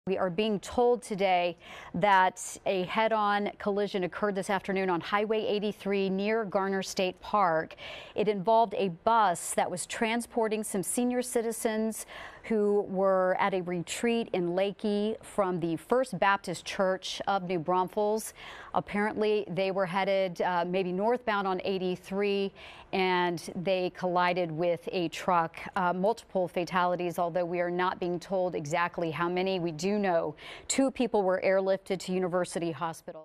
We are being told today that a head-on collision occurred this afternoon on Highway 83 near Garner State Park. It involved a bus that was transporting some senior citizens who were at a retreat in Lakey from the First Baptist Church of New Braunfels. Apparently, they were headed maybe northbound on 83, and they collided with a truck. Multiple fatalities, although we are not being told exactly how many. We do know 2 people were airlifted to University Hospital.